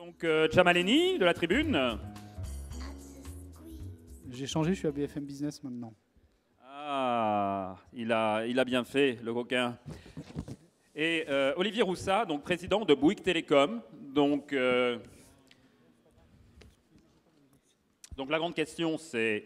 Donc Jamaleni de la Tribune. J'ai changé, je suis à BFM Business maintenant. Ah, il a bien fait, le coquin. Et Olivier Roussat, donc président de Bouygues Télécom. Donc la grande question, c'est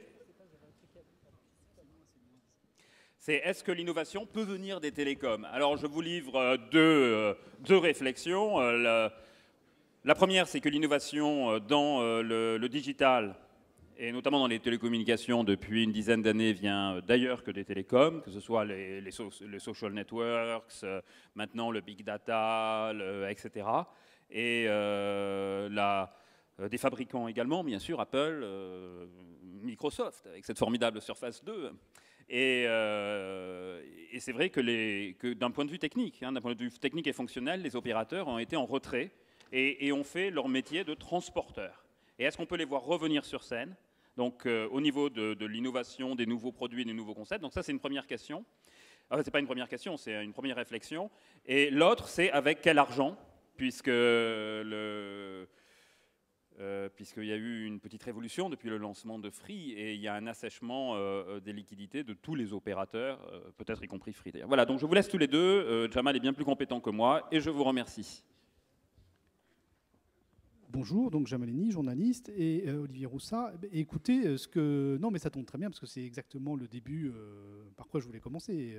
est-ce que l'innovation peut venir des télécoms? Alors je vous livre deux réflexions. La première, c'est que l'innovation dans le digital, et notamment dans les télécommunications depuis une dizaine d'années, vient d'ailleurs que des télécoms, que ce soit les social networks, maintenant le big data, etc. Et des fabricants également, bien sûr, Apple, Microsoft, avec cette formidable Surface 2. Et c'est vrai que d'un point de vue technique, d'un point de vue technique et fonctionnel, les opérateurs ont été en retrait et ont fait leur métier de transporteur. Et est-ce qu'on peut les voir revenir sur scène, donc au niveau de l'innovation, des nouveaux produits, des nouveaux concepts? Donc ça, c'est une première question. Enfin, c'est pas une première question, c'est une première réflexion. Et l'autre, c'est avec quel argent, puisqu'il y a eu une petite révolution depuis le lancement de Free et il y a un assèchement des liquidités de tous les opérateurs, peut-être y compris Free d'ailleurs. Voilà, donc je vous laisse tous les deux. Jamal est bien plus compétent que moi et je vous remercie. Bonjour, donc Jamaleni, journaliste, et Olivier Roussat. Écoutez, non, mais ça tombe très bien, parce que c'est exactement le début par quoi je voulais commencer.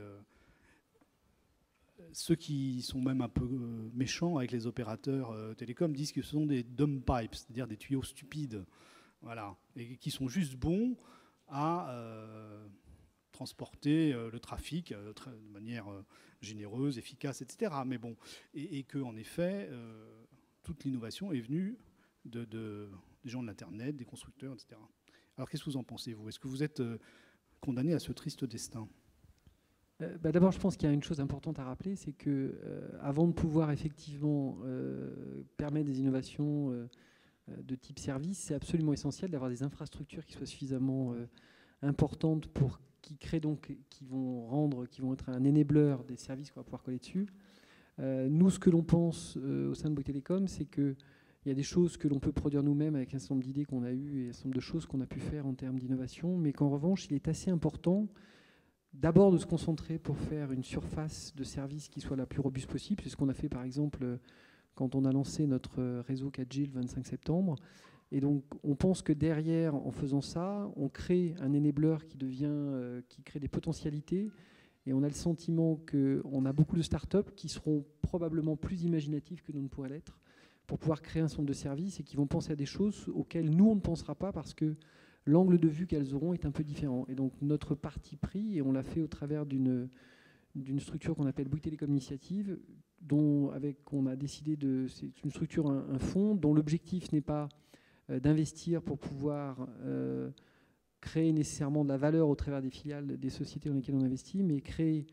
Ceux qui sont même un peu méchants avec les opérateurs télécoms disent que ce sont des dumb pipes, c'est-à-dire des tuyaux stupides, voilà, et qui sont juste bons à transporter le trafic de manière généreuse, efficace, etc. Mais bon, et que en effet, toute l'innovation est venue des gens de l'Internet, des constructeurs, etc. Alors qu'est-ce que vous en pensez, vous? Est-ce que vous êtes condamné à ce triste destin? D'abord, je pense qu'il y a une chose importante à rappeler, c'est que avant de pouvoir effectivement permettre des innovations de type service, c'est absolument essentiel d'avoir des infrastructures qui soient suffisamment importantes qui vont être un enabler des services qu'on va pouvoir coller dessus. Nous, ce que l'on pense au sein de Bouygues Télécom, c'est qu'il y a des choses que l'on peut produire nous-mêmes avec un certain nombre d'idées qu'on a eues et un certain nombre de choses qu'on a pu faire en termes d'innovation, mais qu'en revanche, il est assez important d'abord de se concentrer pour faire une surface de service qui soit la plus robuste possible. C'est ce qu'on a fait par exemple quand on a lancé notre réseau 4G le 25 septembre. Et donc on pense que derrière, en faisant ça, on crée un enabler qui crée des potentialités. Et on a le sentiment qu'on a beaucoup de startups qui seront probablement plus imaginatives que nous ne pourrait l'être pour pouvoir créer un centre de service et qui vont penser à des choses auxquelles nous, on ne pensera pas parce que l'angle de vue qu'elles auront est un peu différent. Et donc notre parti pris, et on l'a fait au travers d'une structure qu'on appelle Bouygues Télécom Initiative, on a décidé c'est une structure, un fonds, dont l'objectif n'est pas d'investir pour pouvoir créer nécessairement de la valeur au travers des filiales des sociétés dans lesquelles on investit, mais créer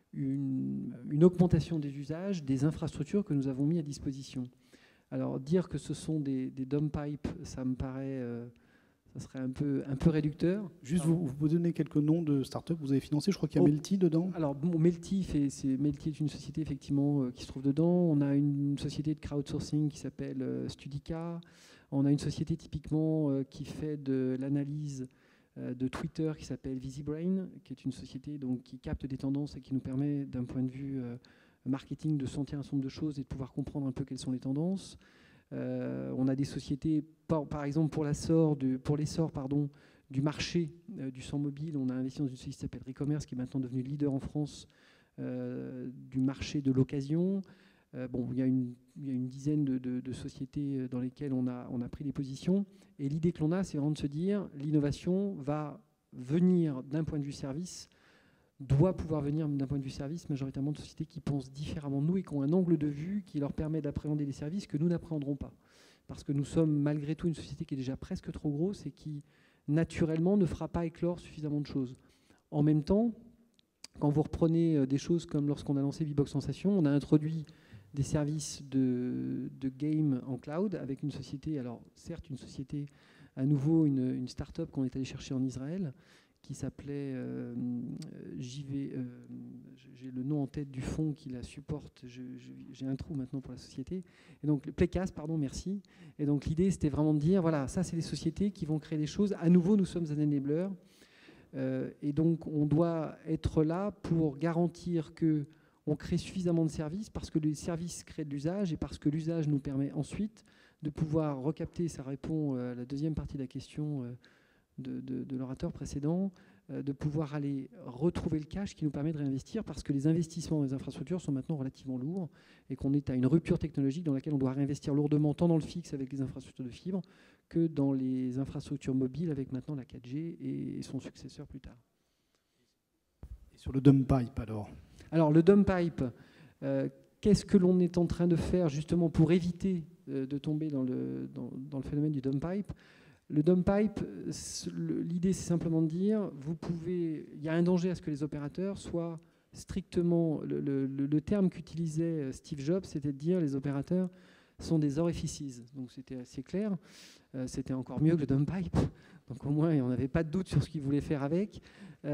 une augmentation des usages, des infrastructures que nous avons mis à disposition. Alors dire que ce sont des dumb pipes, ça me paraît, ça serait un peu réducteur. Juste, vous donnez quelques noms de startups que vous avez financées. Je crois qu'il y a Melty dedans. Alors bon, Melty est une société effectivement qui se trouve dedans. On a une société de crowdsourcing qui s'appelle Studica. On a une société typiquement qui fait de l'analyse de Twitter qui s'appelle VisiBrain, qui est une société donc, qui capte des tendances et qui nous permet, d'un point de vue marketing, de sentir un certain nombre de choses et de pouvoir comprendre un peu quelles sont les tendances. On a des sociétés, par exemple pour l'essor du marché du sans mobile, on a investi dans une société qui s'appelle Recommerce, qui est maintenant devenue leader en France du marché de l'occasion. Il y a une dizaine de sociétés dans lesquelles on a pris des positions. Et l'idée que l'on a, c'est vraiment de se dire l'innovation va venir d'un point de vue service, doit pouvoir venir d'un point de vue service, majoritairement de sociétés qui pensent différemment de nous et qui ont un angle de vue qui leur permet d'appréhender les services que nous n'appréhenderons pas. Parce que nous sommes malgré tout une société qui est déjà presque trop grosse et qui, naturellement, ne fera pas éclore suffisamment de choses. En même temps, quand vous reprenez des choses comme lorsqu'on a lancé Vibox Sensation, on a introduit des services de game en cloud avec une société, alors certes une société, à nouveau une start-up qu'on est allé chercher en Israël, qui s'appelait JV. J'ai le nom en tête du fonds qui la supporte. J'ai un trou maintenant pour la société. Et donc, Playcast, pardon, merci. Et donc, l'idée, c'était vraiment de dire, voilà, ça, c'est les sociétés qui vont créer des choses. À nouveau, nous sommes un enabler. Et donc, on doit être là pour garantir qu'on crée suffisamment de services parce que les services créent de l'usage et parce que l'usage nous permet ensuite de pouvoir recapter, ça répond à la deuxième partie de la question de l'orateur précédent, de pouvoir aller retrouver le cash qui nous permet de réinvestir parce que les investissements dans les infrastructures sont maintenant relativement lourds et qu'on est à une rupture technologique dans laquelle on doit réinvestir lourdement tant dans le fixe avec les infrastructures de fibre que dans les infrastructures mobiles avec maintenant la 4G et son successeur plus tard. Et sur le dump pipe alors ? Alors le dump pipe, qu'est-ce que l'on est en train de faire justement pour éviter de tomber dans le phénomène du dump pipe ? Le dump pipe, l'idée c'est simplement de dire, il y a un danger à ce que les opérateurs soient strictement, le terme qu'utilisait Steve Jobs, c'était de dire les opérateurs sont des orifices. Donc c'était assez clair, c'était encore mieux que le dump pipe. Donc au moins on n'avait pas de doute sur ce qu'ils voulaient faire avec.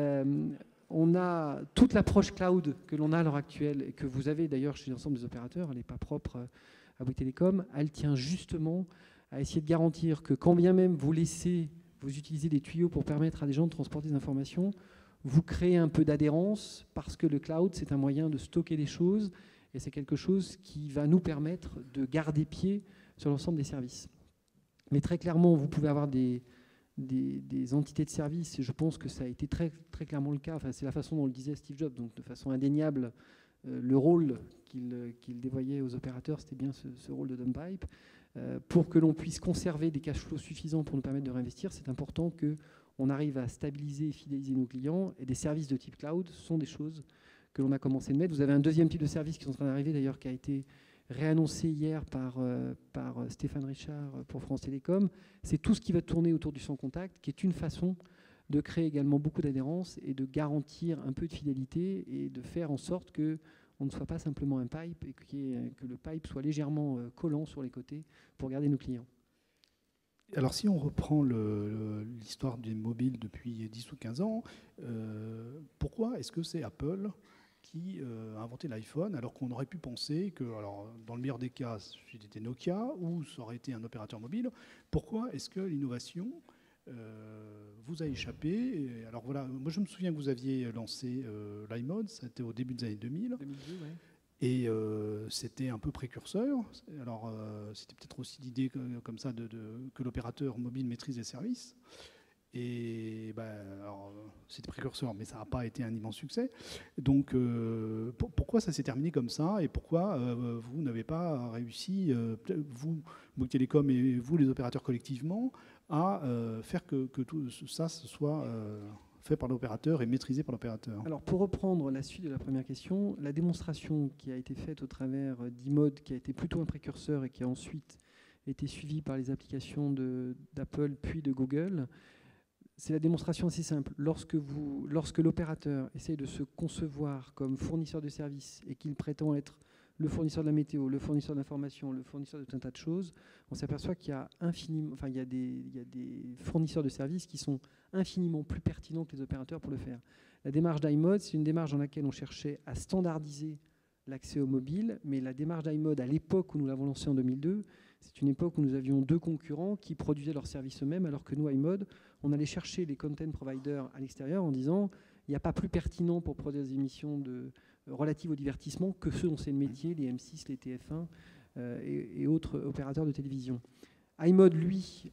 On a toute l'approche cloud que l'on a à l'heure actuelle et que vous avez d'ailleurs chez l'ensemble des opérateurs, elle n'est pas propre à Bouygues Telecom, elle tient justement à essayer de garantir que quand bien même vous utilisez des tuyaux pour permettre à des gens de transporter des informations, vous créez un peu d'adhérence parce que le cloud, c'est un moyen de stocker des choses et c'est quelque chose qui va nous permettre de garder pied sur l'ensemble des services. Mais très clairement, vous pouvez avoir des entités de services et je pense que ça a été très, très clairement le cas. Enfin, c'est la façon dont le disait Steve Jobs, donc de façon indéniable, le rôle qu'il dévoyait aux opérateurs, c'était bien ce rôle de dump pipe. Pour que l'on puisse conserver des cash flows suffisants pour nous permettre de réinvestir, c'est important qu'on arrive à stabiliser et fidéliser nos clients. Et des services de type cloud sont des choses que l'on a commencé de mettre. Vous avez un deuxième type de service qui est en train d'arriver, d'ailleurs, qui a été réannoncé hier par Stéphane Richard pour France Télécom. C'est tout ce qui va tourner autour du sans contact, qui est une façon de créer également beaucoup d'adhérence et de garantir un peu de fidélité et de faire en sorte que on ne soit pas simplement un pipe et que le pipe soit légèrement collant sur les côtés pour garder nos clients. Alors si on reprend l'histoire des mobiles depuis 10 ou 15 ans, pourquoi est-ce que c'est Apple qui a inventé l'iPhone alors qu'on aurait pu penser que, alors, dans le meilleur des cas, c'était Nokia ou ça aurait été un opérateur mobile. Pourquoi est-ce que l'innovation vous a échappé? Et alors voilà, moi je me souviens que vous aviez lancé l'iMode, c'était au début des années 2000. 2002, ouais. Et c'était un peu précurseur. Alors c'était peut-être aussi l'idée comme ça que l'opérateur mobile maîtrise les services. Et c'était précurseur, mais ça n'a pas été un immense succès. Donc pourquoi ça s'est terminé comme ça et pourquoi vous n'avez pas réussi, vous, Bouygues Telecom et vous, les opérateurs collectivement, à faire que tout ça soit fait par l'opérateur et maîtrisé par l'opérateur? Alors pour reprendre la suite de la première question, la démonstration qui a été faite au travers d'iMode, qui a été plutôt un précurseur et qui a ensuite été suivie par les applications d'Apple puis de Google, c'est la démonstration assez simple. Lorsque l'opérateur essaye de se concevoir comme fournisseur de services et qu'il prétend être le fournisseur de la météo, le fournisseur d'informations, le fournisseur de tout un tas de choses, on s'aperçoit qu'il y a il y a des fournisseurs de services qui sont infiniment plus pertinents que les opérateurs pour le faire. La démarche d'iMode, c'est une démarche dans laquelle on cherchait à standardiser l'accès au mobile, mais la démarche d'iMode, à l'époque où nous l'avons lancée en 2002, c'est une époque où nous avions deux concurrents qui produisaient leurs services eux-mêmes, alors que nous, iMode, on allait chercher les content providers à l'extérieur en disant il n'y a pas plus pertinent pour produire des émissions relatives au divertissement que ceux dont c'est le métier, les M6, les TF1 et autres opérateurs de télévision. iMode, lui,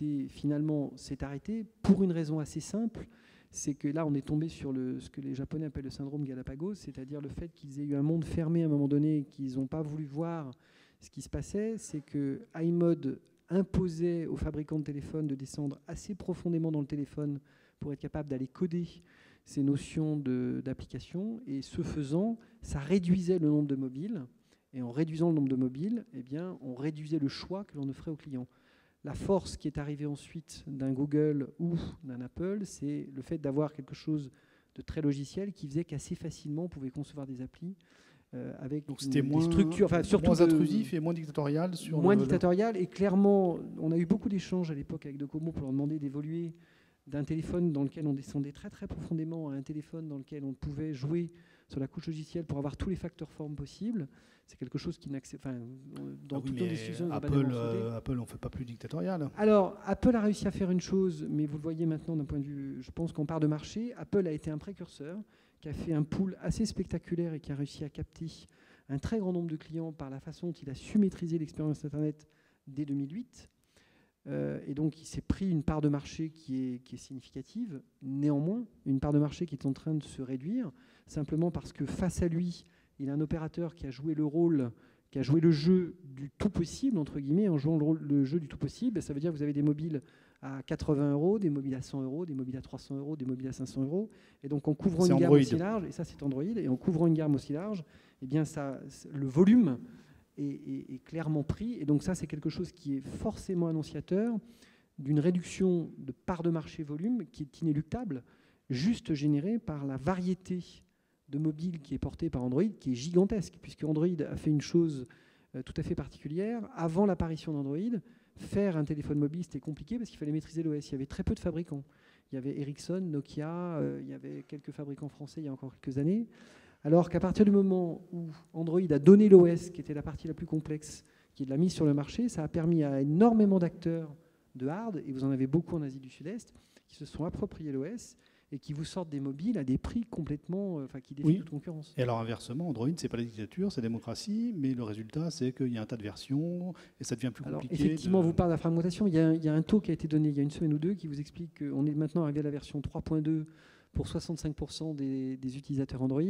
s'est arrêté pour une raison assez simple, c'est que là, on est tombé sur ce que les Japonais appellent le syndrome Galapagos, c'est-à-dire le fait qu'ils aient eu un monde fermé à un moment donné et qu'ils n'ont pas voulu voir ce qui se passait, c'est que iMode imposait aux fabricants de téléphones de descendre assez profondément dans le téléphone pour être capable d'aller coder ces notions d'application. Et ce faisant, ça réduisait le nombre de mobiles. Et en réduisant le nombre de mobiles, eh bien, on réduisait le choix que l'on offrait aux clients. La force qui est arrivée ensuite d'un Google ou d'un Apple, c'est le fait d'avoir quelque chose de très logiciel qui faisait qu'assez facilement, on pouvait concevoir des applis avec donc c'était des structures, enfin, surtout moins intrusif et moins dictatorial. Moins dictatorial, et clairement, on a eu beaucoup d'échanges à l'époque avec Docomo pour leur demander d'évoluer d'un téléphone dans lequel on descendait très très profondément à un téléphone dans lequel on pouvait jouer sur la couche logicielle pour avoir tous les facteurs formes possibles. C'est quelque chose qui n'accepte. Enfin, dans toutes nos décisions, Apple, on ne fait pas plus dictatorial. Alors, Apple a réussi à faire une chose, mais vous le voyez maintenant d'un point de vue, je pense qu'en part de marché, Apple a été un précurseur qui a fait un pool assez spectaculaire et qui a réussi à capter un très grand nombre de clients par la façon dont il a su maîtriser l'expérience Internet dès 2008. Et donc, il s'est pris une part de marché qui est significative. Néanmoins, une part de marché qui est en train de se réduire, simplement parce que face à lui, il a un opérateur qui a joué le rôle, qui a joué le jeu du tout possible, entre guillemets, en jouant le jeu du tout possible. Ça veut dire que vous avez des mobiles à 80 €, des mobiles à 100 €, des mobiles à 300 €, des mobiles à 500 €. Et donc, en couvrant une gamme aussi large, et ça c'est Android, et en couvrant une gamme aussi large, eh bien le volume est clairement pris. Et donc ça, c'est quelque chose qui est forcément annonciateur d'une réduction de part de marché volume qui est inéluctable, juste générée par la variété de mobiles qui est portée par Android, qui est gigantesque, puisque Android a fait une chose tout à fait particulière. Avant l'apparition d'Android, faire un téléphone mobile, c'était compliqué parce qu'il fallait maîtriser l'OS. Il y avait très peu de fabricants. Il y avait Ericsson, Nokia, il y avait quelques fabricants français il y a encore quelques années. Alors qu'à partir du moment où Android a donné l'OS, qui était la partie la plus complexe, qui l'a mise sur le marché, ça a permis à énormément d'acteurs de hard, et vous en avez beaucoup en Asie du Sud-Est, qui se sont appropriés l'OS et qui vous sortent des mobiles à des prix complètement, qui défient toute concurrence. Et alors inversement, Android, c'est pas la dictature, c'est la démocratie, mais le résultat, c'est qu'il y a un tas de versions et ça devient plus compliqué. Effectivement, vous parlez de la fragmentation. Il y a un taux qui a été donné il y a une semaine ou deux qui vous explique qu'on est maintenant arrivé à la version 3.2 pour 65% des utilisateurs Android.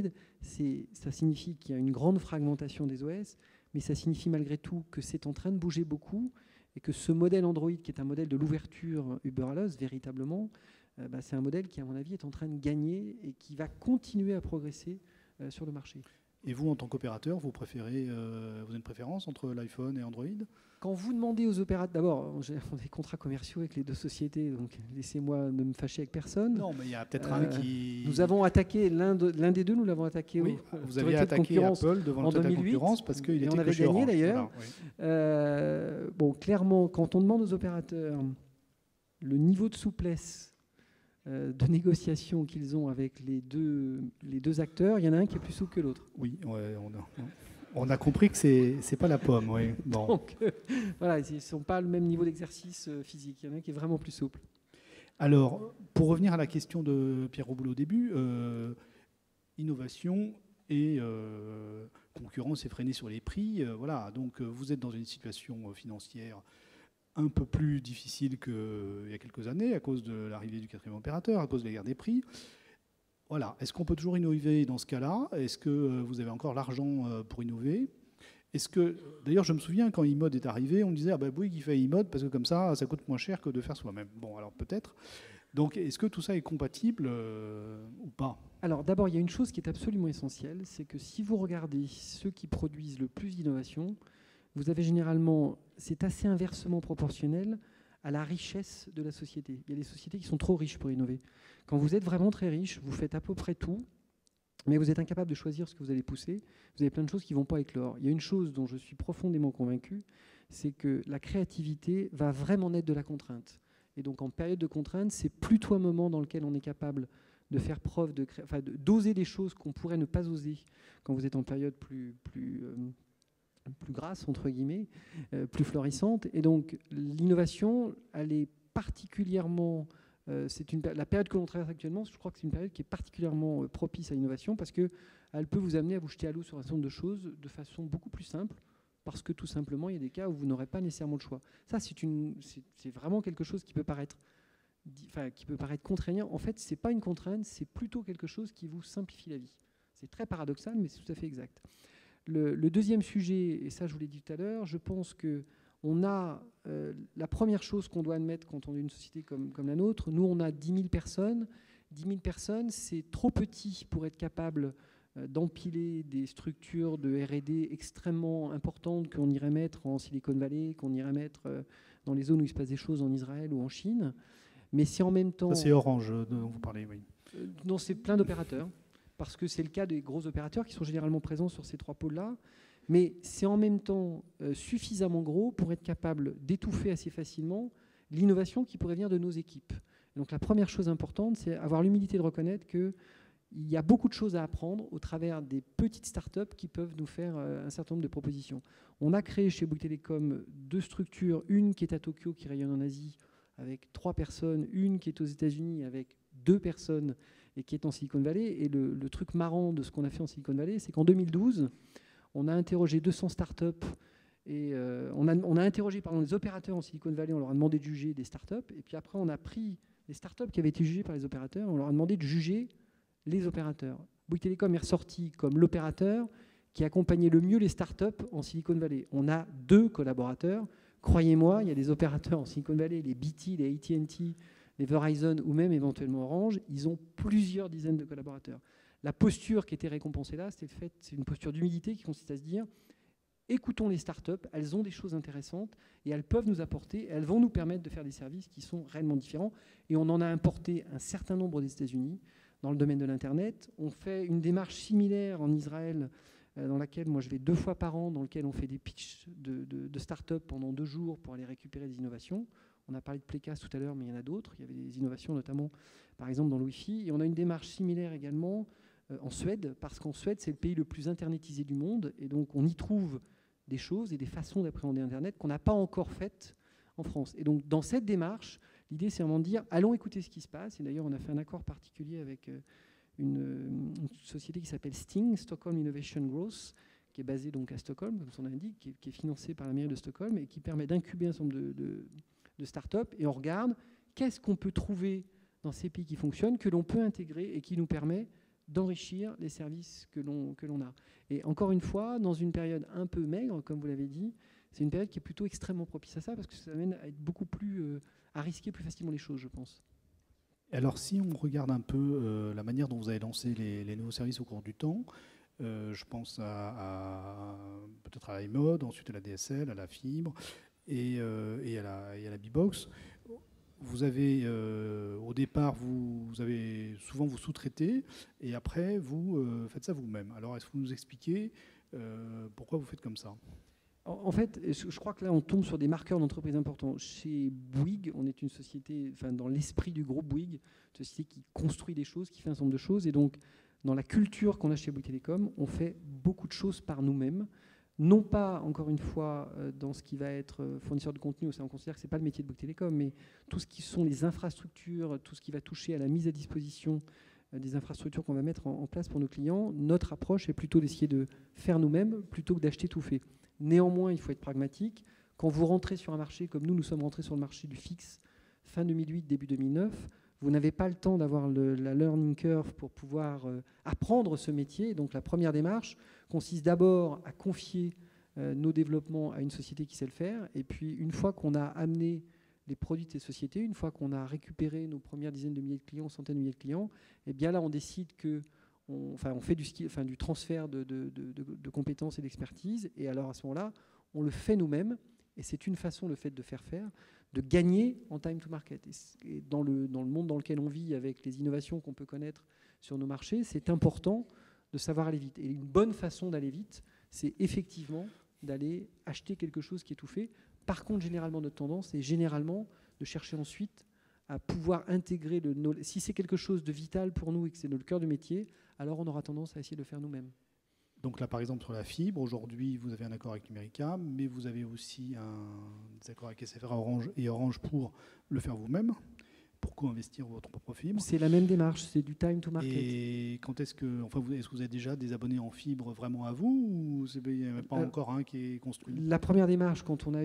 Ça signifie qu'il y a une grande fragmentation des OS, mais ça signifie malgré tout que c'est en train de bouger beaucoup et que ce modèle Android, qui est un modèle de l'ouverture Uber Alles, véritablement, c'est un modèle qui, à mon avis, est en train de gagner et qui va continuer à progresser sur le marché. Et vous, en tant qu'opérateur, vous avez une préférence entre l'iPhone et Android ? Quand vous demandez aux opérateurs, d'abord, on a des contrats commerciaux avec les deux sociétés, donc laissez-moi ne me fâcher avec personne. Non, mais il y a peut-être un qui... Nous avons attaqué l'un des deux, nous l'avons attaqué. Oui, vous avez attaqué Apple devant le total de concurrence parce qu'il était on avait gagné d'ailleurs. Voilà, oui. Bon, clairement, quand on demande aux opérateurs le niveau de souplesse de négociation qu'ils ont avec les deux acteurs, il y en a un qui est plus souple que l'autre. Oui, on a compris que c'est pas la pomme. Oui. Bon. Donc, voilà, ils ne sont pas le même niveau d'exercice physique. Il y en a un qui est vraiment plus souple. Alors, pour revenir à la question de Pierre Roboul au début, innovation et concurrence effrénée sur les prix. Voilà, donc vous êtes dans une situation financière un peu plus difficile qu'il y a quelques années à cause de l'arrivée du quatrième opérateur, à cause de la guerre des prix. Voilà. Est-ce qu'on peut toujours innover dans ce cas-là ? Est-ce que vous avez encore l'argent pour innover ? D'ailleurs, je me souviens, quand iMode est arrivé, on me disait « Ah ben oui, il fait iMode parce que comme ça coûte moins cher que de faire soi-même. » Bon, alors peut-être. Donc, est-ce que tout ça est compatible ou pas ? Alors, d'abord, il y a une chose qui est absolument essentielle, c'est que si vous regardez ceux qui produisent le plus d'innovation, vous avez généralement, c'est assez inversement proportionnel à la richesse de la société. Il y a des sociétés qui sont trop riches pour innover. Quand vous êtes vraiment très riche, vous faites à peu près tout, mais vous êtes incapable de choisir ce que vous allez pousser. Vous avez plein de choses qui ne vont pas éclore. Il y a une chose dont je suis profondément convaincu, c'est que la créativité va vraiment naître de la contrainte. Et donc en période de contrainte, c'est plutôt un moment dans lequel on est capable de faire preuve d'oser des choses qu'on pourrait ne pas oser quand vous êtes en période plus grasse, entre guillemets, plus florissante. Et donc, l'innovation, elle est particulièrement... la période que l'on traverse actuellement, je crois que c'est une période qui est particulièrement propice à l'innovation parce qu'elle peut vous amener à vous jeter à l'eau sur un certain nombre de choses de façon beaucoup plus simple parce que tout simplement, il y a des cas où vous n'aurez pas nécessairement le choix. Ça, c'est vraiment quelque chose qui peut paraître contraignant. En fait, ce n'est pas une contrainte, c'est plutôt quelque chose qui vous simplifie la vie. C'est très paradoxal, mais c'est tout à fait exact. Le deuxième sujet, et ça je vous l'ai dit tout à l'heure, je pense qu'on a la première chose qu'on doit admettre quand on est une société comme la nôtre, nous on a 10 000 personnes. 10 000 personnes, c'est trop petit pour être capable d'empiler des structures de R&D extrêmement importantes qu'on irait mettre en Silicon Valley, qu'on irait mettre dans les zones où il se passe des choses en Israël ou en Chine. Mais c'est en même temps... Ça, c'est Orange dont vous parlez, oui. Non, c'est plein d'opérateurs. Parce que c'est le cas des gros opérateurs qui sont généralement présents sur ces trois pôles-là. Mais c'est en même temps suffisamment gros pour être capable d'étouffer assez facilement l'innovation qui pourrait venir de nos équipes. Donc la première chose importante, c'est avoir l'humilité de reconnaître qu'il y a beaucoup de choses à apprendre au travers des petites startups qui peuvent nous faire un certain nombre de propositions. On a créé chez Bouygues Telecom 2 structures, une qui est à Tokyo, qui rayonne en Asie, avec 3 personnes, une qui est aux États-Unis avec 2 personnes et qui est en Silicon Valley. Et le truc marrant de ce qu'on a fait en Silicon Valley, c'est qu'en 2012, on a interrogé 200 startups et on a interrogé les opérateurs en Silicon Valley, on leur a demandé de juger des startups. Et puis après, on a pris les startups qui avaient été jugées par les opérateurs, on leur a demandé de juger les opérateurs. Bouygues Telecom est ressorti comme l'opérateur qui accompagnait le mieux les startups en Silicon Valley. On a 2 collaborateurs. Croyez-moi, il y a des opérateurs en Silicon Valley, les BT, les AT&T, les Verizon ou même éventuellement Orange, ils ont plusieurs dizaines de collaborateurs. La posture qui était récompensée là, c'est une posture d'humilité qui consiste à se dire écoutons les startups, elles ont des choses intéressantes et elles peuvent nous apporter, elles vont nous permettre de faire des services qui sont réellement différents. Et on en a importé un certain nombre des États-Unis dans le domaine de l'Internet. On fait une démarche similaire en Israël dans laquelle moi je vais 2 fois par an, dans lequel on fait des pitchs de start-up pendant 2 jours pour aller récupérer des innovations. On a parlé de Playcast tout à l'heure, mais il y en a d'autres. Il y avait des innovations notamment, par exemple, dans le Wi-Fi. Et on a une démarche similaire également en Suède, parce qu'en Suède, c'est le pays le plus internetisé du monde. Et donc, on y trouve des choses et des façons d'appréhender Internet qu'on n'a pas encore faites en France. Et donc, dans cette démarche, l'idée, c'est vraiment de dire, allons écouter ce qui se passe. Et d'ailleurs, on a fait un accord particulier avec une société qui s'appelle Sting, Stockholm Innovation Growth, qui est basée donc à Stockholm, comme son nom l'indique, qui est financée par la mairie de Stockholm et qui permet d'incuber un certain nombre de start-up. Et on regarde qu'est-ce qu'on peut trouver dans ces pays qui fonctionnent, que l'on peut intégrer et qui nous permet d'enrichir les services que l'on a. Et encore une fois, dans une période un peu maigre, comme vous l'avez dit, c'est une période qui est plutôt extrêmement propice à ça, parce que ça amène à être beaucoup plus, à risquer plus facilement les choses, je pense. Alors, si on regarde un peu la manière dont vous avez lancé les nouveaux services au cours du temps, je pense peut-être à l'iMode, ensuite à la DSL, à la fibre et à la B-Box. Vous avez, au départ, vous avez souvent vous sous-traitez et après, vous faites ça vous-même. Alors, est-ce que vous nous expliquez pourquoi vous faites comme ça ? En fait, je crois que là, on tombe sur des marqueurs d'entreprise importants. Chez Bouygues, on est une société, enfin, dans l'esprit du groupe Bouygues, une société qui construit des choses, qui fait un certain nombre de choses. Et donc, dans la culture qu'on a chez Bouygues Telecom, on fait beaucoup de choses par nous-mêmes. Non pas, encore une fois, dans ce qui va être fournisseur de contenu, on considère que ce n'est pas le métier de Bouygues Telecom, mais tout ce qui sont les infrastructures, tout ce qui va toucher à la mise à disposition des infrastructures qu'on va mettre en place pour nos clients, notre approche est plutôt d'essayer de faire nous-mêmes plutôt que d'acheter tout fait. Néanmoins, il faut être pragmatique. Quand vous rentrez sur un marché, comme nous sommes rentrés sur le marché du fixe fin 2008, début 2009, vous n'avez pas le temps d'avoir la learning curve pour pouvoir apprendre ce métier. Donc la première démarche consiste d'abord à confier nos développements à une société qui sait le faire. Et puis une fois qu'on a amené les produits de ces sociétés, une fois qu'on a récupéré nos premières dizaines de milliers de clients, centaines de milliers de clients, et bien là on décide que on fait du transfert de compétences et d'expertise. Et alors à ce moment-là, on le fait nous-mêmes. Et c'est une façon, le fait de faire, de gagner en time to market. Et dans le monde dans lequel on vit, avec les innovations qu'on peut connaître sur nos marchés, c'est important de savoir aller vite. Et une bonne façon d'aller vite, c'est effectivement d'aller acheter quelque chose qui est tout fait. Par contre, généralement, notre tendance est généralement de chercher ensuite à pouvoir intégrer si c'est quelque chose de vital pour nous et que c'est le cœur du métier, alors on aura tendance à essayer de le faire nous-mêmes. Donc là, par exemple, sur la fibre, aujourd'hui, vous avez un accord avec Numérica, mais vous avez aussi des accords avec SFR et Orange pour le faire vous-même, pour co-investir votre propre fibre. C'est la même démarche, c'est du time to market. Et quand est-ce que vous avez déjà des abonnés en fibre vraiment à vous, ou il n'y en a pas encore un qui est construit ? La première démarche, quand on a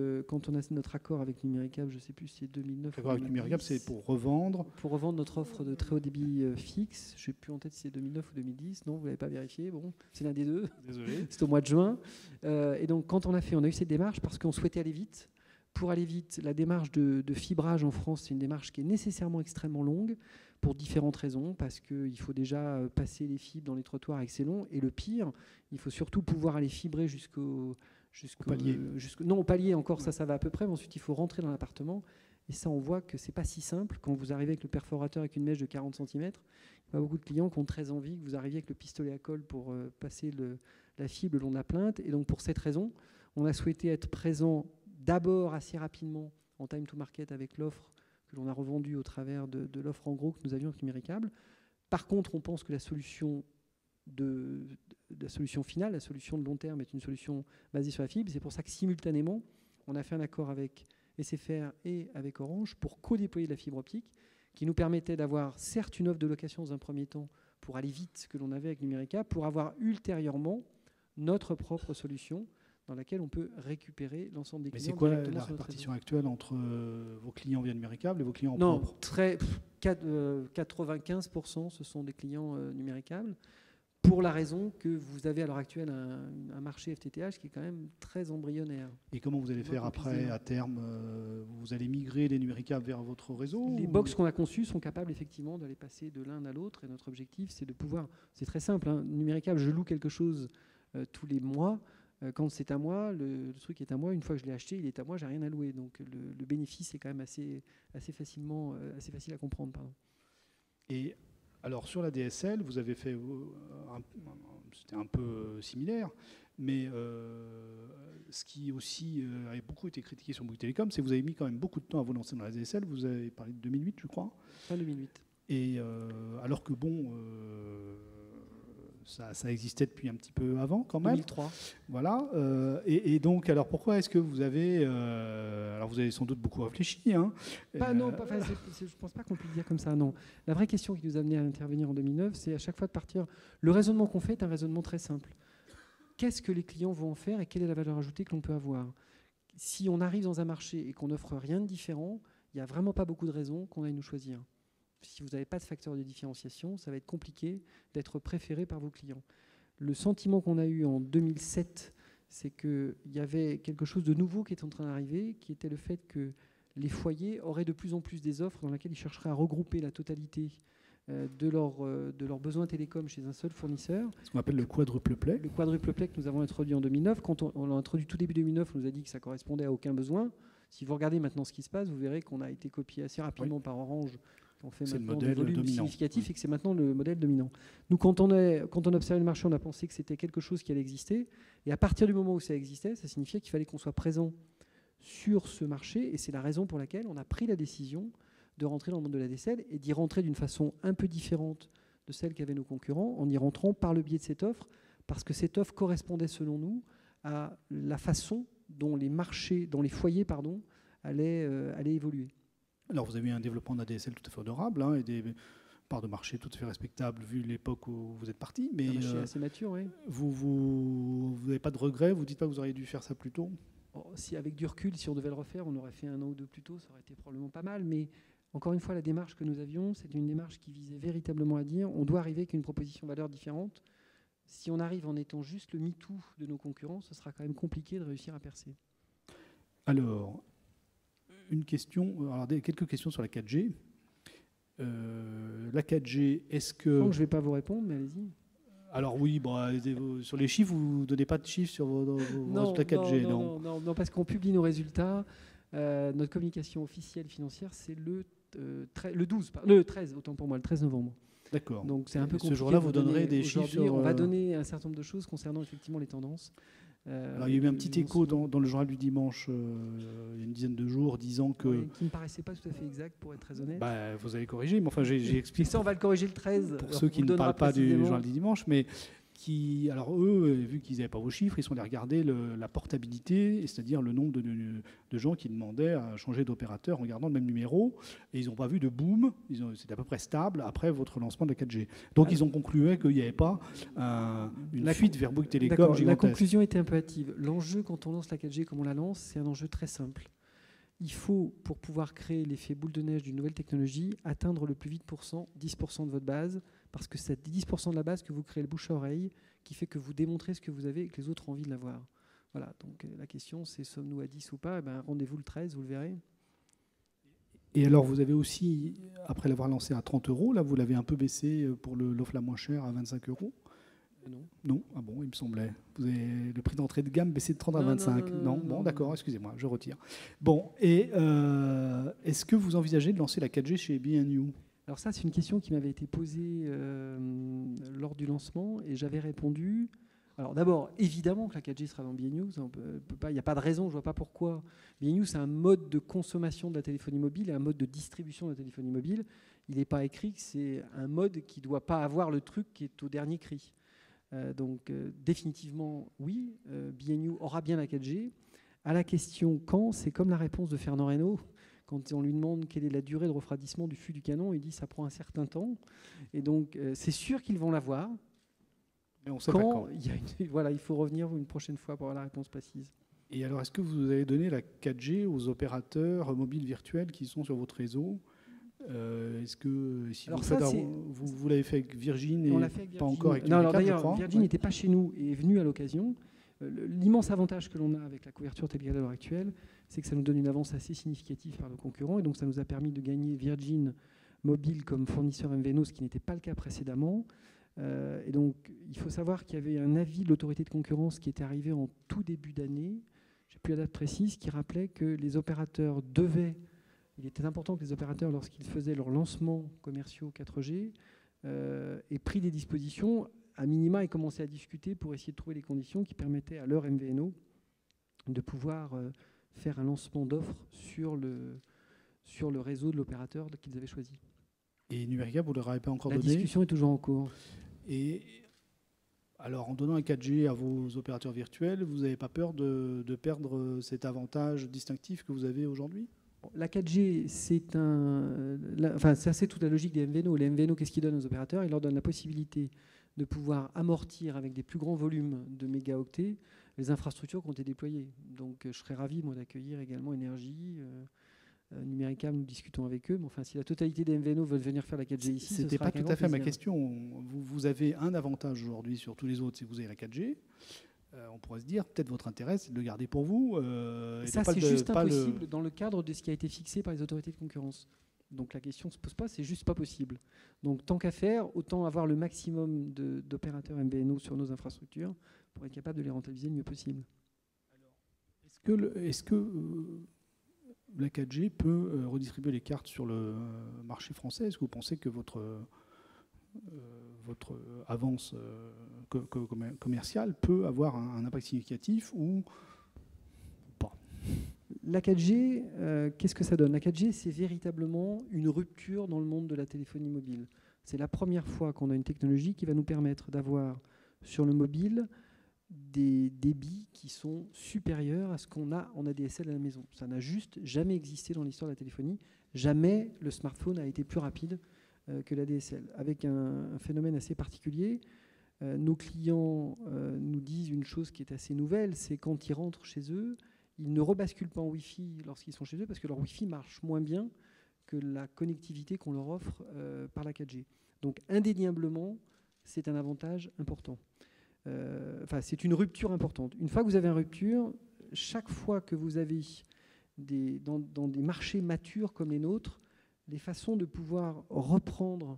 notre accord avec Numérica, je ne sais plus si c'est 2009. L'accord avec Numérica, c'est pour revendre. Pour revendre notre offre de très haut débit fixe. Je n'ai plus en tête si c'est 2009 ou 2010. Non, vous ne l'avez pas vérifié. Bon, c'est l'un des deux. Désolé. C'est au mois de juin. Et donc, quand on a eu cette démarche parce qu'on souhaitait aller vite. Pour aller vite, la démarche de fibrage en France, c'est une démarche qui est nécessairement extrêmement longue pour différentes raisons, parce qu'il faut déjà passer les fibres dans les trottoirs et que c'est long. Et le pire, il faut surtout pouvoir aller fibrer jusqu'au palier. Non, au palier encore, ouais. Ça va à peu près, mais ensuite il faut rentrer dans l'appartement. Et ça, on voit que c'est pas si simple. Quand vous arrivez avec le perforateur avec une mèche de 40 cm, il y a pas beaucoup de clients qui ont très envie que vous arriviez avec le pistolet à colle pour passer la fibre le long de la plainte. Et donc pour cette raison, on a souhaité être présent d'abord assez rapidement en time to market avec l'offre que l'on a revendu au travers de l'offre en gros que nous avions avec Numéricable. Par contre, on pense que la solution finale, la solution de long terme, est une solution basée sur la fibre. C'est pour ça que simultanément, on a fait un accord avec SFR et avec Orange pour co-déployer de la fibre optique, qui nous permettait d'avoir certes une offre de location dans un premier temps pour aller vite, ce que l'on avait avec Numérica, pour avoir ultérieurement notre propre solution dans laquelle on peut récérer l'ensemble des clients. Mais c'est quoi la répartition actuelle entre vos clients via Numéricable et vos clients propres? 95%, ce sont des clients Numéricables, pour la raison que vous avez à l'heure actuelle un marché FTTH qui est quand même très embryonnaire. Et comment vous allez faire après, à terme? Vous allez migrer les Numéricables vers votre réseau? Les box qu'on a conçus sont capables effectivement d'aller passer de l'un à l'autre. Et notre objectif, c'est de pouvoir... C'est très simple, hein, Numéricable, je loue quelque chose tous les mois. Quand c'est à moi, le truc est à moi. Une fois que je l'ai acheté, il est à moi, j'ai rien à louer. Donc le bénéfice est quand même assez facile à comprendre. Pardon. Et alors sur la DSL, vous avez fait, c'était un peu similaire, mais ce qui aussi a beaucoup été critiqué sur Bouygues Telecom, c'est que vous avez mis quand même beaucoup de temps à vous lancer dans la DSL. Vous avez parlé de 2008, je crois. Fin 2008. Et alors que bon... Ça existait depuis un petit peu avant, quand même. 2003. Voilà. Et donc, alors pourquoi est-ce que vous avez... alors, vous avez sans doute beaucoup réfléchi. Hein. Je ne pense pas qu'on puisse dire comme ça, non. La vraie question qui nous a amené à intervenir en 2009, c'est à chaque fois de partir... Le raisonnement qu'on fait est un raisonnement très simple. Qu'est-ce que les clients vont en faire et quelle est la valeur ajoutée que l'on peut avoir? Si on arrive dans un marché et qu'on n'offre rien de différent, il n'y a vraiment pas beaucoup de raisons qu'on aille nous choisir. Si vous n'avez pas de facteur de différenciation, ça va être compliqué d'être préféré par vos clients. Le sentiment qu'on a eu en 2007, c'est qu'il y avait quelque chose de nouveau qui est en train d'arriver, qui était le fait que les foyers auraient de plus en plus des offres dans lesquelles ils chercheraient à regrouper la totalité de leurs besoins télécoms chez un seul fournisseur. Ce qu'on appelle le quadruple play. Le quadruple play que nous avons introduit en 2009. Quand on l'a introduit tout début 2009, on nous a dit que ça correspondait à aucun besoin. Si vous regardez maintenant ce qui se passe, vous verrez qu'on a été copié assez rapidement par Orange. On fait maintenant des volumes significatifs et que c'est maintenant le modèle dominant. Nous, quand on observait le marché, on a pensé que c'était quelque chose qui allait exister. Et à partir du moment où ça existait, ça signifiait qu'il fallait qu'on soit présent sur ce marché. Et c'est la raison pour laquelle on a pris la décision de rentrer dans le monde de la DSL et d'y rentrer d'une façon un peu différente de celle qu'avaient nos concurrents, en y rentrant par le biais de cette offre, parce que cette offre correspondait, selon nous, à la façon dont les foyers allaient évoluer. Alors, vous avez eu un développement de la DSL tout à fait honorable, hein, et des parts de marché tout à fait respectables vu l'époque où vous êtes parti. Mais un marché assez mature, oui. Vous n'avez pas de regrets? Vous ne dites pas que vous auriez dû faire ça plus tôt? Si, avec du recul, si on devait le refaire, on aurait fait 1 an ou 2 plus tôt, ça aurait été probablement pas mal. Mais encore une fois, la démarche que nous avions, c'est une démarche qui visait véritablement à dire on doit arriver avec une proposition valeur différente. Si on arrive en étant juste le MeToo de nos concurrents, ce sera quand même compliqué de réussir à percer. Alors... quelques questions sur la 4G. La 4G, est-ce que... Je ne vais pas vous répondre, mais allez-y. Alors oui, sur les chiffres, vous ne donnez pas de chiffres sur vos résultats 4G, non, parce qu'on publie nos résultats. Notre communication officielle financière, c'est le 13, autant pour moi, le 13 novembre. D'accord. Donc c'est un peu compliqué. Ce jour-là, vous donnerez des chiffres. On va donner un certain nombre de choses concernant effectivement les tendances. Alors, il y a eu un petit écho dans le journal du dimanche il y a une dizaine de jours disant que... Oui, qui ne me paraissait pas tout à fait exact, pour être très honnête. Vous avez corrigé, mais enfin j'ai expliqué... ça, on va le corriger le 13. Pour ceux qui ne parlent pas du journal du dimanche, mais qui... Alors eux, vu qu'ils n'avaient pas vos chiffres, ils sont allés regarder la portabilité, c'est-à-dire le nombre de gens qui demandaient à changer d'opérateur en gardant le même numéro, et ils n'ont pas vu de boom, c'était à peu près stable après votre lancement de la 4G. Donc ils ont conclu qu'il n'y avait pas une fuite vers Bouygues Telecom gigantesque. La conclusion était un peu hâtive. L'enjeu, quand on lance la 4G comme on la lance, c'est un enjeu très simple. Il faut, pour pouvoir créer l'effet boule de neige d'une nouvelle technologie, atteindre le plus vite 10% de votre base, parce que c'est 10% de la base que vous créez le bouche à oreille, qui fait que vous démontrez ce que vous avez et que les autres ont envie de l'avoir. Voilà, donc la question c'est sommes-nous à 10 ou pas? Rendez-vous le 13, vous le verrez. Et alors vous avez aussi, après l'avoir lancé à 30 €, là vous l'avez un peu baissé pour l'offre la moins chère à 25 €. Non. Ah bon, il me semblait. Vous avez le prix d'entrée de gamme baissé de 30 à 25. Non. Bon, d'accord, excusez-moi, je retire. Bon, et est-ce que vous envisagez de lancer la 4G chez B&U? Alors ça, c'est une question qui m'avait été posée lors du lancement, et j'avais répondu Alors d'abord, évidemment que la 4G sera dans BNews. Il n'y a pas de raison, je ne vois pas pourquoi. BNews, c'est un mode de consommation de la téléphonie mobile et un mode de distribution de la téléphonie mobile. Il n'est pas écrit que c'est un mode qui ne doit pas avoir le truc qui est au dernier cri. Donc définitivement, oui, BNews aura bien la 4G. À la question quand, c'est comme la réponse de Fernand Reynaud. Quand on lui demande quelle est la durée de refroidissement du fût du canon, il dit ça prend un certain temps. Et donc c'est sûr qu'ils vont l'avoir. Mais on sait pas quand. Voilà, il faut revenir une prochaine fois pour avoir la réponse précise. Et alors, est-ce que vous avez donné la 4G aux opérateurs mobiles virtuels qui sont sur votre réseau? Est-ce que si alors vous l'avez fait avec Virgin et on l'a fait avec Virgin. pas encore avec non, Numérica, d'ailleurs, Virgin n'était pas chez nous et est venu à l'occasion. L'immense avantage que l'on a avec la couverture télé à l'heure actuelle, c'est que ça nous donne une avance assez significative par nos concurrents et donc ça nous a permis de gagner Virgin Mobile comme fournisseur MVNO, ce qui n'était pas le cas précédemment. Et donc, il faut savoir qu'il y avait un avis de l'autorité de concurrence qui était arrivé en tout début d'année, je n'ai plus la date précise, qui rappelait que les opérateurs devaient, il était important que les opérateurs, lorsqu'ils faisaient leurs lancements commerciaux 4G, aient pris des dispositions, à minima, et commençaient à discuter pour essayer de trouver les conditions qui permettaient à leur MVNO de pouvoir faire un lancement d'offres sur le réseau de l'opérateur qu'ils avaient choisi. Et Numérica, vous ne leur avez pas encore donné. La discussion est toujours en cours. Et alors, en donnant un 4G à vos opérateurs virtuels, vous n'avez pas peur de perdre cet avantage distinctif que vous avez aujourd'hui? La 4G, c'est toute la logique des MVNO. Les MVNO, qu'est-ce qu'ils donnent aux opérateurs? Ils leur donnent la possibilité de pouvoir amortir avec des plus grands volumes de mégaoctets les infrastructures qui ont été déployées. Donc, je serais ravi, moi, d'accueillir également Énergie, Numérica, nous discutons avec eux, mais enfin, si la totalité des MVNO veulent venir faire la 4G ici, ce n'était pas tout à fait plaisir. ma question. Vous avez un avantage aujourd'hui sur tous les autres, c'est que vous avez la 4G. On pourrait se dire, peut-être votre intérêt, c'est de le garder pour vous. Ça, c'est juste impossible dans le cadre de ce qui a été fixé par les autorités de concurrence. Donc la question ne se pose pas, c'est juste pas possible. Donc tant qu'à faire, autant avoir le maximum d'opérateurs MVNO sur nos infrastructures pour être capable de les rentabiliser le mieux possible. Alors, est-ce que la 4G peut redistribuer les cartes sur le marché français? Est-ce que vous pensez que votre avance commerciale peut avoir un impact significatif ou pas? La 4G, qu'est-ce que ça donne? La 4G, c'est véritablement une rupture dans le monde de la téléphonie mobile. C'est la première fois qu'on a une technologie qui va nous permettre d'avoir sur le mobile des débits qui sont supérieurs à ce qu'on a en ADSL à la maison. Ça n'a juste jamais existé dans l'histoire de la téléphonie. Jamais le smartphone a été plus rapide que l'ADSL. Avec un phénomène assez particulier, nos clients nous disent une chose qui est assez nouvelle, c'est quand ils rentrent chez eux, ils ne rebasculent pas en Wi-Fi lorsqu'ils sont chez eux parce que leur Wi-Fi marche moins bien que la connectivité qu'on leur offre par la 4G. Donc indéniablement, c'est un avantage important. C'est une rupture importante. Une fois que vous avez une rupture, chaque fois que vous avez dans des marchés matures comme les nôtres, les façons de pouvoir reprendre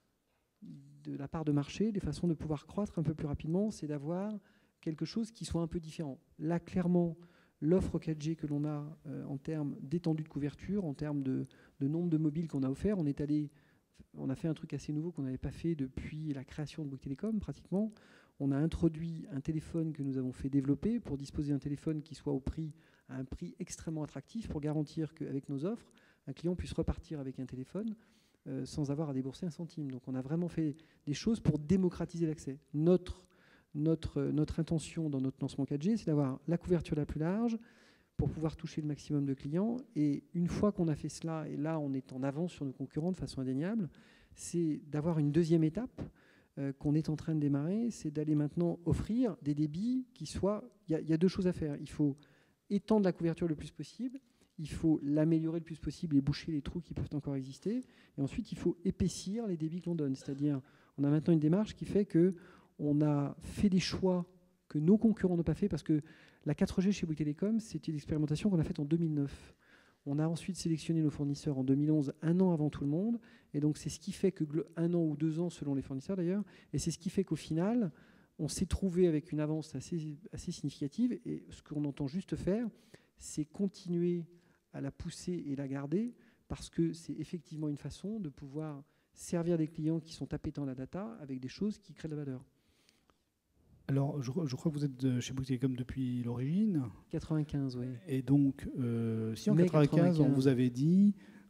de la part de marché, les façons de pouvoir croître un peu plus rapidement, c'est d'avoir quelque chose qui soit un peu différent. Là, clairement, l'offre 4G que l'on a en termes d'étendue de couverture, en termes de nombre de mobiles qu'on a offert, on a fait un truc assez nouveau qu'on n'avait pas fait depuis la création de Bouygues Telecom, pratiquement. On a introduit un téléphone que nous avons fait développer pour disposer d'un téléphone qui soit à un prix extrêmement attractif pour garantir qu'avec nos offres, un client puisse repartir avec un téléphone sans avoir à débourser un centime. Donc on a vraiment fait des choses pour démocratiser l'accès. Notre intention dans notre lancement 4G, c'est d'avoir la couverture la plus large pour pouvoir toucher le maximum de clients. Et une fois qu'on a fait cela, et là on est en avance sur nos concurrents de façon indéniable, c'est d'avoir une deuxième étape qu'on est en train de démarrer, c'est d'aller maintenant offrir des débits qui soient... Il y a deux choses à faire. Il faut étendre la couverture le plus possible, il faut l'améliorer le plus possible et boucher les trous qui peuvent encore exister. Et ensuite, il faut épaissir les débits que l'on donne. C'est-à-dire, on a maintenant une démarche qui fait qu'on a fait des choix que nos concurrents n'ont pas fait, parce que la 4G chez Bouygues Telecom, c'était une expérimentation qu'on a faite en 2009. On a ensuite sélectionné nos fournisseurs en 2011, un an avant tout le monde. Et donc, c'est ce qui fait que, un an ou 2 ans selon les fournisseurs d'ailleurs, et c'est ce qui fait qu'au final, on s'est trouvé avec une avance assez significative. Et ce qu'on entend juste faire, c'est continuer à la pousser et la garder, parce que c'est effectivement une façon de pouvoir servir des clients qui sont appétents à la data avec des choses qui créent de la valeur. Alors, je crois que vous êtes chez Bouygues Télécom depuis l'origine. 95, oui. Et donc, si en Mai 95, on 95. vous avait dit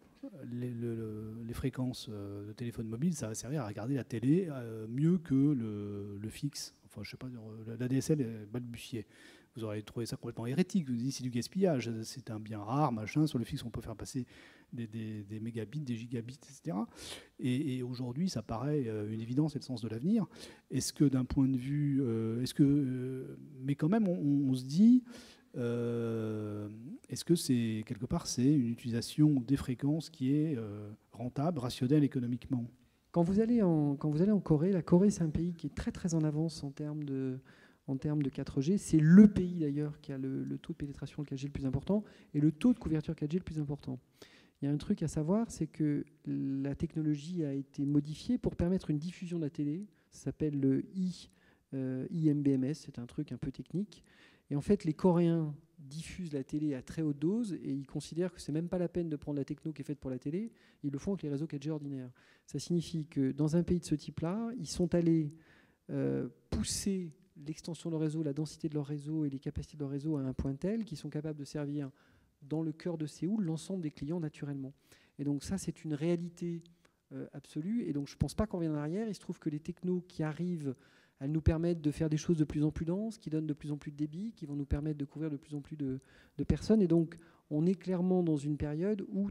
les fréquences de téléphone mobile, ça va servir à regarder la télé mieux que le fixe. Enfin, je sais pas, la DSL est balbutiée. Vous aurez trouvé ça complètement hérétique. Vous vous dites c'est du gaspillage, c'est un bien rare, machin. Sur le fixe, on peut faire passer des mégabits, des gigabits, etc. Et aujourd'hui, ça paraît une évidence et le sens de l'avenir. Est-ce que d'un point de vue, mais quand même, on se dit, est-ce que c'est quelque part c'est une utilisation des fréquences qui est rentable, rationnelle économiquement? Quand vous allez en Corée, la Corée, c'est un pays qui est très très en avance en termes de 4G. C'est le pays d'ailleurs qui a le taux de pénétration de 4G le plus important et le taux de couverture 4G le plus important. Il y a un truc à savoir, c'est que la technologie a été modifiée pour permettre une diffusion de la télé. Ça s'appelle le IMBMS, c'est un truc un peu technique. Et en fait, les Coréens diffusent la télé à très haute dose et ils considèrent que c'est même pas la peine de prendre la techno qui est faite pour la télé. Ils le font avec les réseaux 4G ordinaires. Ça signifie que dans un pays de ce type-là, ils sont allés pousser l'extension de leur réseau, la densité de leur réseau et les capacités de leur réseau à un point tel qu'ils sont capables de servir dans le cœur de Séoul l'ensemble des clients naturellement. Et donc ça, c'est une réalité absolue. Et donc je ne pense pas qu'on revienne en arrière. Il se trouve que les technos qui arrivent, elles nous permettent de faire des choses de plus en plus denses, qui donnent de plus en plus de débit, qui vont nous permettre de couvrir de plus en plus de personnes. Et donc on est clairement dans une période où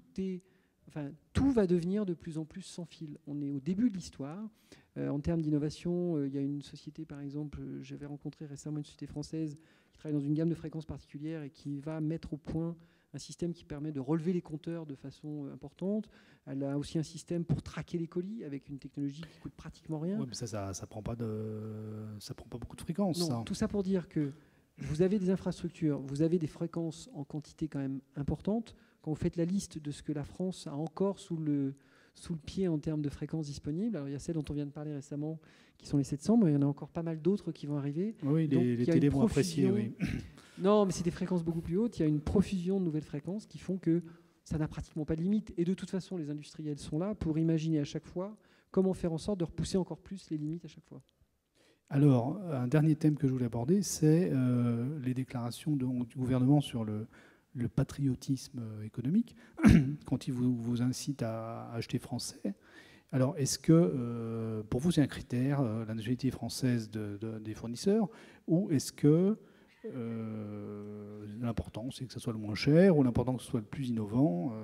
tout va devenir de plus en plus sans fil. On est au début de l'histoire. En termes d'innovation, il y a une société, par exemple, j'avais rencontré récemment une société française qui travaille dans une gamme de fréquences particulières et qui va mettre au point un système qui permet de relever les compteurs de façon importante. Elle a aussi un système pour traquer les colis avec une technologie qui coûte pratiquement rien. Oui, mais ça prend pas beaucoup de fréquences. Non, ça. tout ça pour dire que vous avez des infrastructures, vous avez des fréquences en quantité quand même importante. Quand vous faites la liste de ce que la France a encore sous le pied en termes de fréquences disponibles, alors il y a celles dont on vient de parler récemment, qui sont les 700, mais il y en a encore pas mal d'autres qui vont arriver. Oui, les télés vont apprécier, oui. Non, mais c'est des fréquences beaucoup plus hautes. Il y a une profusion de nouvelles fréquences qui font que ça n'a pratiquement pas de limite. Et de toute façon, les industriels sont là pour imaginer à chaque fois comment faire en sorte de repousser encore plus les limites à chaque fois. Alors, un dernier thème que je voulais aborder, c'est les déclarations du gouvernement sur le patriotisme économique, quand il vous incite à acheter français. Alors, est-ce que, pour vous, c'est un critère, la nationalité française des fournisseurs, ou est-ce que l'important, c'est que ça soit le moins cher, ou l'important que ce soit le plus innovant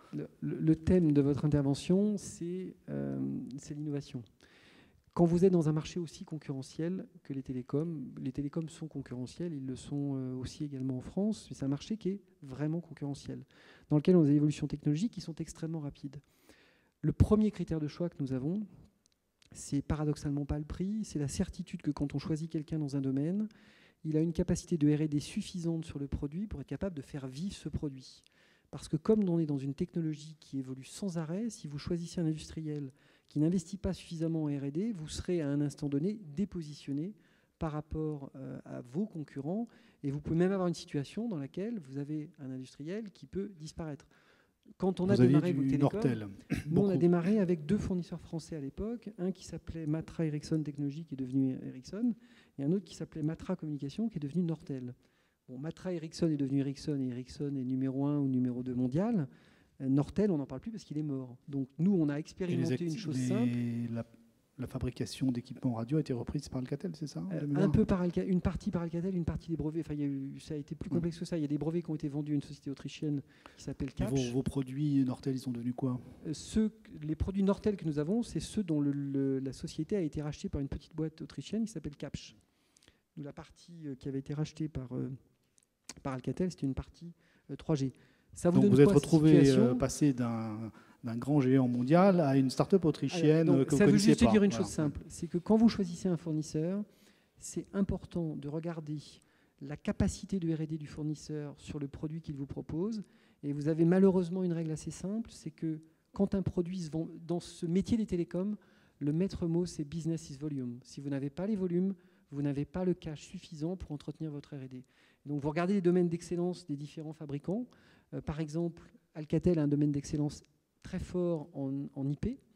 Le thème de votre intervention, c'est l'innovation. Quand vous êtes dans un marché aussi concurrentiel que les télécoms sont concurrentiels, ils le sont aussi également en France, mais c'est un marché qui est vraiment concurrentiel, dans lequel on a des évolutions technologiques qui sont extrêmement rapides. Le premier critère de choix que nous avons, c'est paradoxalement pas le prix, c'est la certitude que quand on choisit quelqu'un dans un domaine, il a une capacité de R&D suffisante sur le produit pour être capable de faire vivre ce produit. Parce que comme on est dans une technologie qui évolue sans arrêt, si vous choisissez un industriel qui n'investit pas suffisamment en R&D, vous serez à un instant donné dépositionné par rapport à vos concurrents, et vous pouvez même avoir une situation dans laquelle vous avez un industriel qui peut disparaître. Quand on a démarré Bouygues Télécom, nous on a démarré avec 2 fournisseurs français à l'époque, un qui s'appelait Matra Ericsson Technologies qui est devenu Ericsson, et un autre qui s'appelait Matra Communication qui est devenu Nortel. Bon, Matra Ericsson est devenu Ericsson, et Ericsson est numéro 1 ou numéro 2 mondial. Nortel, on n'en parle plus parce qu'il est mort. Donc nous, on a expérimenté une chose simple. La fabrication d'équipements radio a été reprise par Alcatel, c'est ça Un peu par Alcatel, une partie par Alcatel, une partie des brevets. Enfin, ça a été plus complexe que ça. Il y a des brevets qui ont été vendus à une société autrichienne qui s'appelle Capsch. Vos produits Nortel, ils sont devenus quoi? Les produits Nortel que nous avons, c'est ceux dont la société a été rachetée par une petite boîte autrichienne qui s'appelle Capsch. Nous, la partie qui avait été rachetée par Alcatel, c'était une partie 3G. Ça Donc vous êtes retrouvé passé d'un grand géant mondial à une start-up autrichienne que vous connaissiez pas. Ça veut juste dire une chose simple, c'est que quand vous choisissez un fournisseur, c'est important de regarder la capacité de R&D du fournisseur sur le produit qu'il vous propose. Et vous avez malheureusement une règle assez simple, c'est que quand un produit se vend dans ce métier des télécoms, le maître mot, c'est business is volume. Si vous n'avez pas les volumes, vous n'avez pas le cash suffisant pour entretenir votre R&D. Donc vous regardez les domaines d'excellence des différents fabricants. Par exemple, Alcatel a un domaine d'excellence très fort en IP.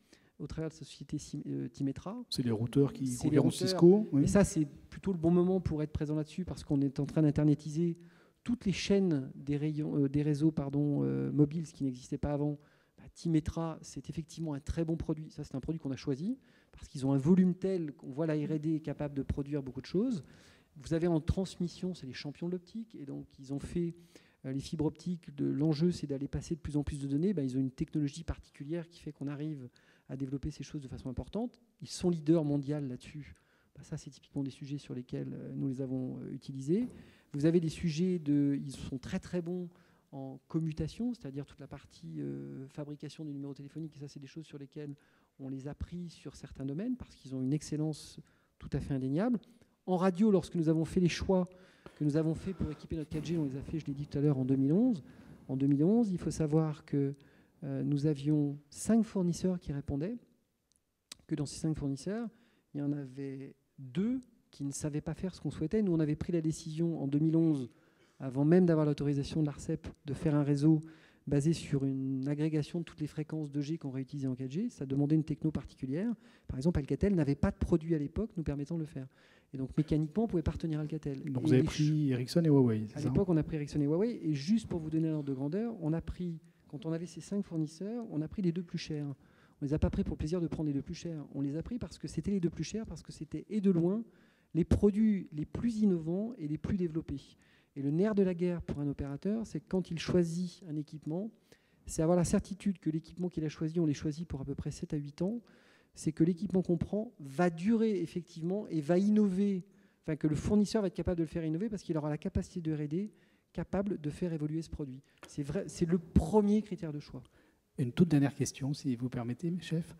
au travers de sa société Timetra. C'est les routeurs qui C'est les concurrencent routeurs. Cisco. Oui. Et ça, c'est plutôt le bon moment pour être présent là-dessus parce qu'on est en train d'internetiser toutes les chaînes des réseaux mobiles, ce qui n'existait pas avant. Timetra, c'est effectivement un très bon produit. Ça, c'est un produit qu'on a choisi parce qu'ils ont un volume tel qu'on voit la R&D capable de produire beaucoup de choses. Vous avez en transmission, c'est les champions de l'optique. Et donc, ils ont fait les fibres optiques. L'enjeu, c'est d'aller passer de plus en plus de données. Ils ont une technologie particulière qui fait qu'on arrive à développer ces choses de façon importante. Ils sont leaders mondiaux là-dessus. Ça, c'est typiquement des sujets sur lesquels nous les avons utilisés. Vous avez des sujets ils sont très très bons en commutation, c'est-à-dire toute la partie fabrication des numéros téléphoniques. Et ça, c'est des choses sur lesquelles on les a pris sur certains domaines parce qu'ils ont une excellence tout à fait indéniable. En radio, lorsque nous avons fait les choix que nous avons fait pour équiper notre 4G, on les a fait, je l'ai dit tout à l'heure, en 2011. En 2011, il faut savoir que nous avions 5 fournisseurs qui répondaient, que dans ces 5 fournisseurs, il y en avait 2 qui ne savaient pas faire ce qu'on souhaitait. Nous, on avait pris la décision en 2011, avant même d'avoir l'autorisation de l'ARCEP, de faire un réseau basé sur une agrégation de toutes les fréquences 2G qu'on réutilisait en 4G. Ça demandait une techno particulière. Par exemple, Alcatel n'avait pas de produit à l'époque nous permettant de le faire. Et donc, mécaniquement, on pouvait pas retenir Alcatel. Donc, vous avez pris Ericsson et Huawei, c'est à ça? l'époque, on a pris Ericsson et Huawei. Et juste pour vous donner l'ordre de grandeur, on a pris, quand on avait ces 5 fournisseurs, on a pris les 2 plus chers. On les a pas pris pour le plaisir de prendre les 2 plus chers. On les a pris parce que c'était les 2 plus chers, parce que c'était, et de loin, les produits les plus innovants et les plus développés. Et le nerf de la guerre pour un opérateur, c'est que quand il choisit un équipement, c'est avoir la certitude que l'équipement qu'il a choisi, on les choisit pour à peu près 7 à 8 ans, c'est que l'équipement qu'on prend va durer effectivement et va innover, enfin que le fournisseur va être capable de le faire innover parce qu'il aura la capacité de R&D capable de faire évoluer ce produit. C'est vrai, c'est le premier critère de choix. Une toute dernière question, si vous permettez, mes chefs.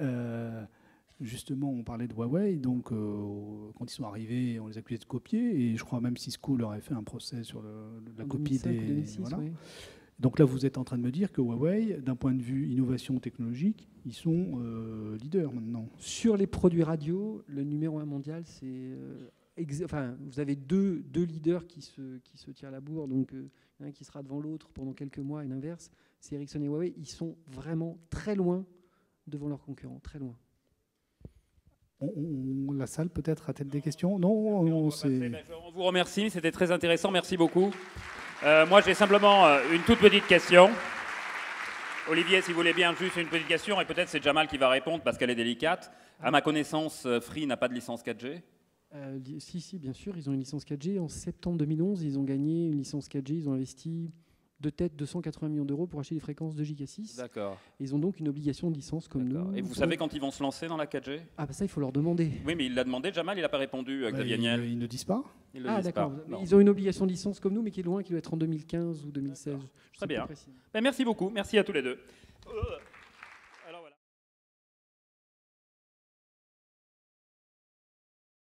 Justement, on parlait de Huawei, donc quand ils sont arrivés, on les accusait de copier, et je crois même Cisco leur avait fait un procès sur la copie 2005 des... ou 2006, voilà. oui. Donc là, vous êtes en train de me dire que Huawei, d'un point de vue innovation technologique, ils sont leaders maintenant. Sur les produits radio, le numéro 1 mondial, c'est... vous avez deux leaders qui se tirent la bourre, donc un qui sera devant l'autre pendant quelques mois, et l'inverse, c'est Ericsson et Huawei. Ils sont vraiment très loin devant leurs concurrents, très loin. La salle peut-être a-t-elle des questions? Non, on vous remercie, c'était très intéressant, merci beaucoup. Moi j'ai simplement une toute petite question. Olivier, si vous voulez bien, juste une petite question, et peut-être c'est Jamal qui va répondre parce qu'elle est délicate. À ma connaissance, Free n'a pas de licence 4G. Si, bien sûr, ils ont une licence 4G. En septembre 2011, ils ont gagné une licence 4G, ils ont investi de tête 280 millions d'euros pour acheter des fréquences de giga 6. D'accord. Ils ont donc une obligation de licence comme nous. Et vous savez quand ils vont se lancer dans la 4G? Ah bah ça, il faut leur demander. Oui, mais il l'a demandé, Jamal, il n'a pas répondu, Xavier Niel. Ils ne disent pas. D'accord. Ils ont une obligation de licence comme nous, mais qui est loin, qui doit être en 2015 ou 2016. Très bien. Merci beaucoup, merci à tous les deux.